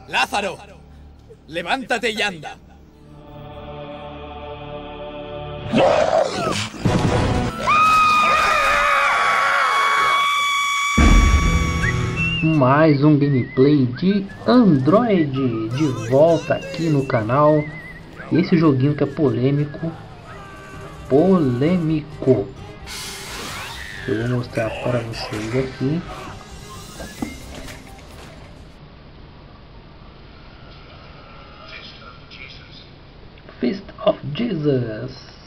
Lázaro, levántate y anda. Mais um gameplay de Android de volta aqui no canal. Esse joguinho que é polêmico. Eu vou mostrar para vocês aqui. Fist of Jesus.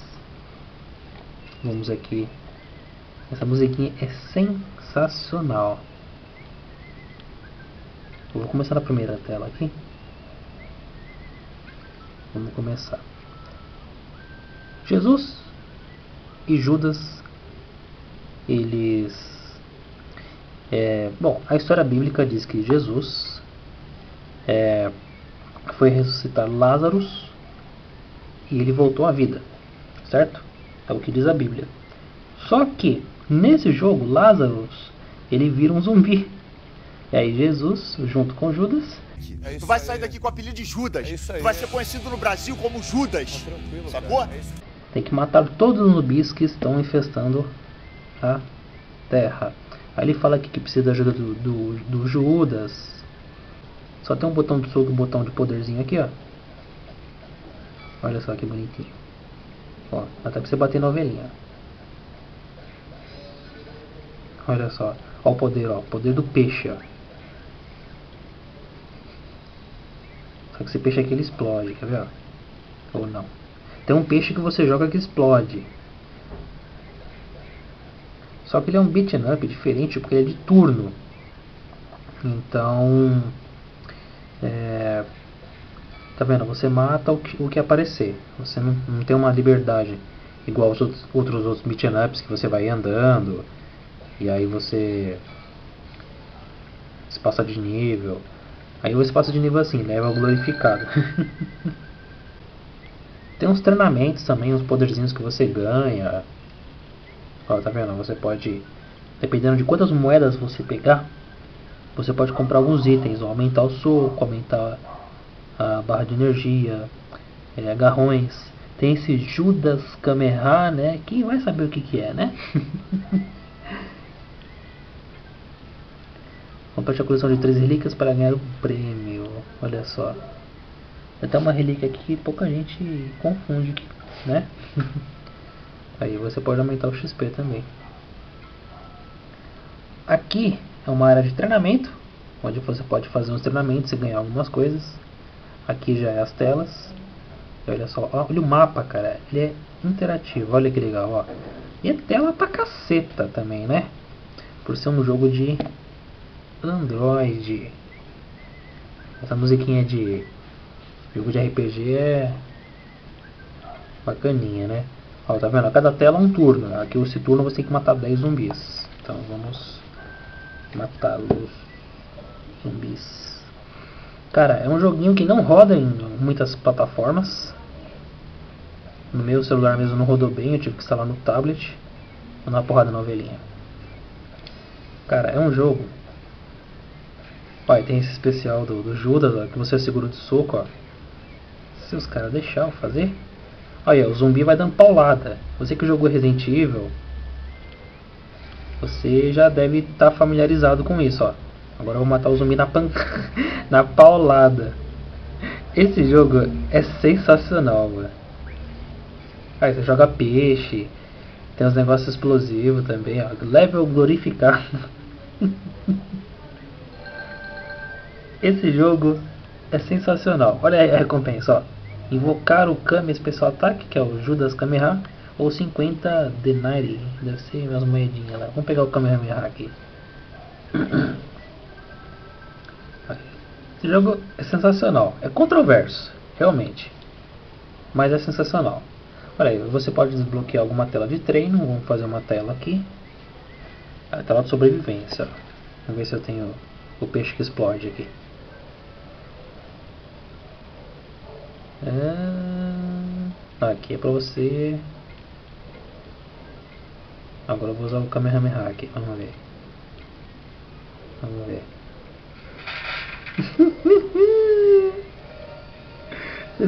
Vamos aqui. Essa musiquinha é sensacional. Eu vou começar na primeira tela aqui. Vamos começar. Jesus e Judas, eles... Bom, a história bíblica diz que Jesus foi ressuscitar Lázaro e ele voltou à vida, certo? É o que diz a Bíblia. Só que nesse jogo Lázaro ele vira um zumbi. E aí Jesus, junto com Judas... Tu vai sair daqui com o apelido de Judas. Tu vai ser conhecido no Brasil como Judas. Sacou? Tem que matar todos os zumbis que estão infestando a terra. Aí ele fala aqui que precisa da ajuda do Judas. Só tem um botão de soco, um botão de poderzinho aqui, ó. Olha só que bonitinho. Ó, até pra você bater na ovelhinha. Olha só. Ó o poder, ó. O poder do peixe, ó. Só que esse peixe aqui ele explode, quer ver? Ó? Ou não. Tem um peixe que você joga que explode. Só que ele é um beat'em up diferente porque ele é de turno. Então... tá vendo? Você mata o que aparecer. Você não tem uma liberdade igual os outros beat'em ups que você vai andando. E aí você passa de nível. Aí você passa de nível assim, level glorificado. Tem uns treinamentos também, uns poderzinhos que você ganha. Ó, tá vendo? Você pode, dependendo de quantas moedas você pegar, você pode comprar alguns itens, ó, aumentar o soco, aumentar a barra de energia, agarrões. Tem esse Judas Kamehameha, né? Quem vai saber o que é, né? Complete a coleção de 3 relíquias para ganhar o prêmio. Olha só. Tem até uma relíquia aqui que pouca gente confunde, né? Aí você pode aumentar o XP também. Aqui é uma área de treinamento, onde você pode fazer uns treinamentos e ganhar algumas coisas. Aqui já é as telas. E olha só, ó, olha o mapa, cara. Ele é interativo, olha que legal, ó. E é tela pra caceta também, né? Por ser um jogo de Android. Essa musiquinha de jogo de RPG é bacaninha, né? Ó, tá vendo? A cada tela um turno. Aqui esse turno você tem que matar 10 zumbis. Então vamos matar os zumbis. Cara, é um joguinho que não roda em muitas plataformas. No meu celular mesmo não rodou bem, eu tive que instalar no tablet. Vou dar uma porrada na ovelhinha. Cara, é um jogo. Olha, tem esse especial do Judas, ó, que você segura de soco, ó. Se os caras deixaram fazer. Olha, o zumbi vai dando paulada. Você que jogou Resident Evil, você já deve estar familiarizado com isso, ó. Agora eu vou matar o zumbi na paulada. Esse jogo é sensacional, mano. Aí você joga peixe, tem uns negócios explosivos também, ó. Level glorificado. Esse jogo é sensacional. Olha a recompensa, ó. Invocar o Kami Especial Ataque, que é o Judas Kamehameha, ou 50 Denarii. Deve ser umas moedinhas lá. Vamos pegar o Kamehameha aqui. Esse jogo é sensacional. É controverso, realmente. Mas é sensacional. Olha aí, você pode desbloquear alguma tela de treino. Vamos fazer uma tela aqui. A tela de sobrevivência. Vamos ver se eu tenho o peixe que explode aqui. Aqui é pra você. Agora eu vou usar o Kamehameha aqui. Vamos ver. Vamos ver.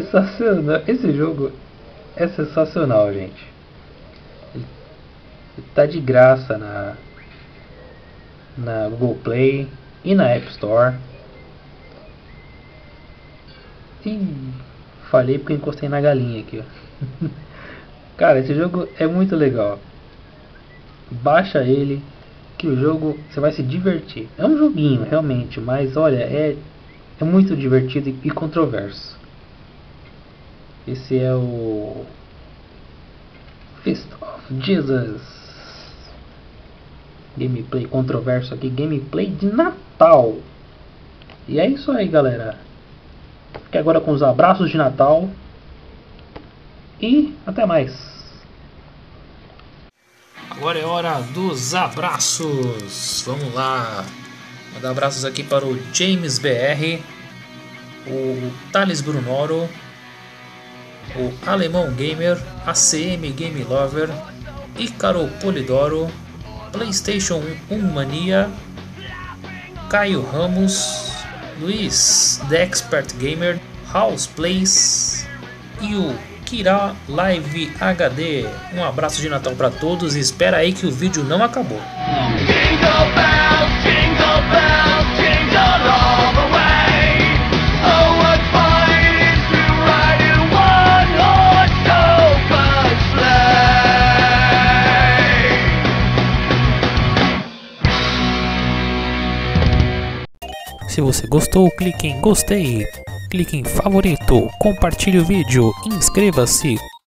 sensacional. Esse jogo é sensacional, gente. Ele tá de graça na Google Play e na App Store. E falei porque encostei na galinha aqui, ó. Cara, esse jogo é muito legal. Baixa ele, que o jogo você vai se divertir. É um joguinho realmente, mas olha, é muito divertido e controverso. Esse é o Fist of Jesus. Gameplay controverso aqui, gameplay de Natal. E é isso aí, galera. Fique agora com os abraços de Natal. E até mais. Agora é hora dos abraços. Vamos lá. Mandar abraços aqui para o James BR, o Thales Brunoro, o Alemão Gamer, ACM Game Lover, Ícaro Polidoro, PlayStation 1 Mania, Caio Ramos, Luiz The Expert Gamer, House Plays e o Kira Live HD. Um abraço de Natal para todos e espera aí que o vídeo não acabou. Jingle bells, jingle bells, jingle all the way. Oh, what fun it is to ride in one-horse open sleigh. Se você gostou, clique em gostei, clique em favorito, compartilhe o vídeo, inscreva-se.